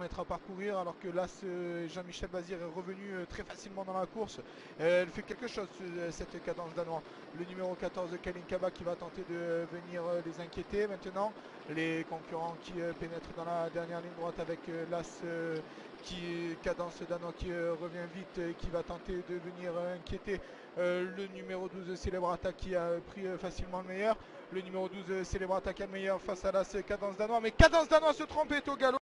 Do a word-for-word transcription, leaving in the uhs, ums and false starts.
mettre à parcourir alors que là Jean-Michel Bazir est revenu très facilement dans la course. Elle fait quelque chose cette cadence danois. Le numéro quatorze de Kalin Kaba qui va tenter de venir les inquiéter maintenant. Les concurrents qui pénètrent dans la dernière ligne droite avec l'As qui cadence danois qui revient vite et qui va tenter de venir inquiéter le numéro douze Celebrata qui a pris facilement le meilleur. Le numéro douze Celebrata qui a le meilleur face à l'As cadence danois. Mais cadence danois se trompe, est au galop.